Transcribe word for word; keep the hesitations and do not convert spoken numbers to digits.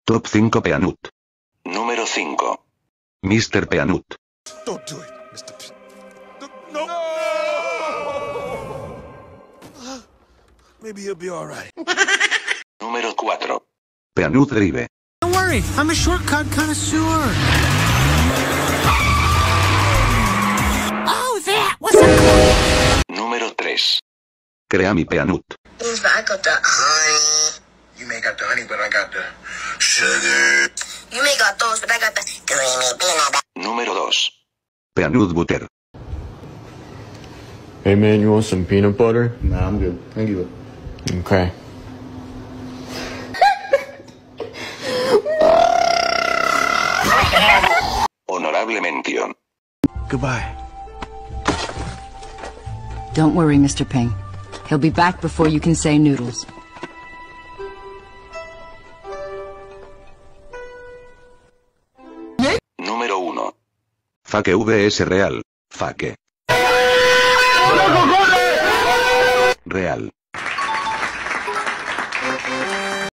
Top cinco Peanut. Número cinco. mister Peanut. Don't do it, mister P. No. no. Maybe he'll be all right. Número cuatro. Peanut Drive. Don't worry, I'm a shortcut connoisseur. Oh, that was a... Número tres. Creamy Peanut. I got the honey. You may got the honey, but I got the sugar. You may got those, but I got the creamy peanut butter. Número dos. Peanut Butter. Hey man, you want some peanut butter? Nah, I'm good. Thank you. Okay. Honorable mención. Goodbye. Don't worry, Mister Ping. He'll be back before you can say noodles. Número uno. Fake vs Real. Fake. Real.